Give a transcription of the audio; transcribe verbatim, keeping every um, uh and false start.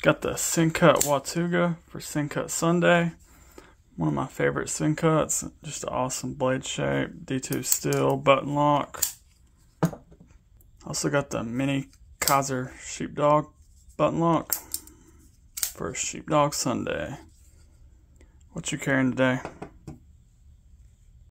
Got the Sincut Watuga for Sincut Sunday. One of my favorite Sincuts. Just an awesome blade shape. D two steel, button lock. Also got the Mini Kaiser Sheepdog button lock for Sheepdog Sunday. What you carrying today?